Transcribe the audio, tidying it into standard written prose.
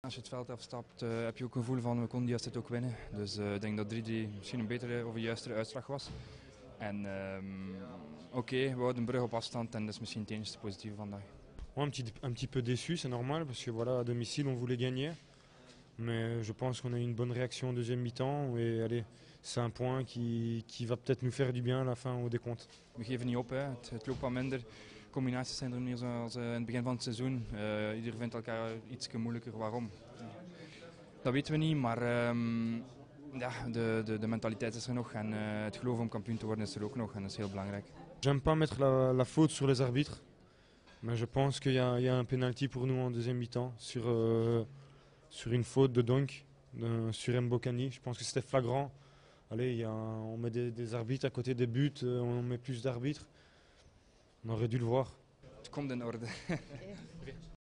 Als je het veld afstapt, heb je ook een gevoel van we konden die wedstrijd ook winnen. Dus ik denk dat 3-3 misschien een betere of een juistere uitslag was. En oké, we houden een brug op afstand en dat is misschien het enige positieve vandaag. Ouais, un petit peu déçu, c'est normal, parce que voilà, à domicile on voulait gagner. Mais je pense qu'on a eu une bonne réaction en deuxième mi-temps. Et allez, c'est un point qui va peut-être nous faire du bien à la fin au décompte. We geven niet op, hè. Het loopt wat minder. Combinaties zijn er niet zoals in het begin van het seizoen. Ieder vindt elkaar iets moeilijker. Waarom? Dat weten we niet, maar ja, de mentaliteit is er nog en het geloof om kampioen te worden is er ook nog en dat is heel belangrijk. J'aime pas mettre la faute sur les arbitres, mais je pense qu'il y a un penalty pour nous en deuxième mi-temps sur une faute de Donk sur Mbokani. Je pense que c'était flagrant. Allez, on met des arbitres à côté des buts, on met plus d'arbitres. On aurait dû le voir. Het komt in orde.